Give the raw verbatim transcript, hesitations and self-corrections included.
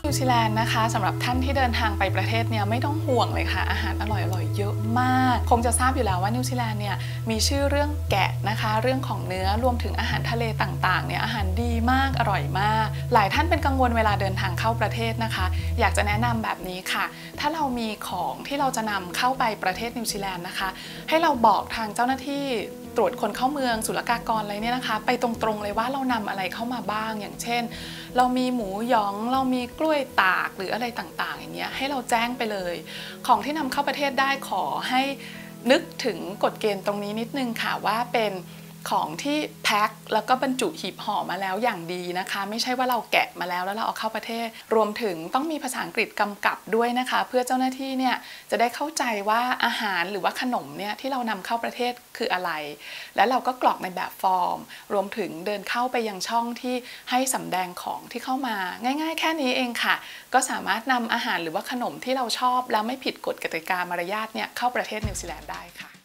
นิวซีแลนด์นะคะสำหรับท่านที่เดินทางไปประเทศเนี่ยไม่ต้องห่วงเลยค่ะอาหารอร่อยๆเยอะมากคงจะทราบอยู่แล้วว่านิวซีแลนด์เนี่ยมีชื่อเรื่องแกะนะคะเรื่องของเนื้อรวมถึงอาหารทะเลต่างๆเนี่ยอาหารดีมากอร่อยมากหลายท่านเป็นกังวลเวลาเดินทางเข้าประเทศนะคะอยากจะแนะนำแบบนี้ค่ะถ้าเรามีของที่เราจะนำเข้าไปประเทศนิวซีแลนด์นะคะให้เราบอกทางเจ้าหน้าที่ตรวจคนเข้าเมืองศุลกากรอะไรเนี่ยนะคะไปตรงๆเลยว่าเรานำอะไรเข้ามาบ้างอย่างเช่นเรามีหมูหยองเรามีกล้วยตากหรืออะไรต่างๆอย่างเงี้ยให้เราแจ้งไปเลยของที่นำเข้าประเทศได้ขอให้นึกถึงกฎเกณฑ์ตรงนี้นิดนึงค่ะว่าเป็นของที่แพ็คแล้วก็บรรจุหีบห่อมาแล้วอย่างดีนะคะไม่ใช่ว่าเราแกะมาแล้วแล้วเราเอาเข้าประเทศรวมถึงต้องมีภาษาอังกฤษกำกับด้วยนะคะเพื่อเจ้าหน้าที่เนี่ยจะได้เข้าใจว่าอาหารหรือว่าขนมเนี่ยที่เรานำเข้าประเทศคืออะไรแล้วเราก็กรอกในแบบฟอร์มรวมถึงเดินเข้าไปยังช่องที่ให้สำแดงของที่เข้ามาง่ายๆแค่นี้เองค่ะก็สามารถนำอาหารหรือว่าขนมที่เราชอบแล้วไม่ผิดกฎกติกามารยาทเนี่ยเข้าประเทศนิวซีแลนด์ได้ค่ะ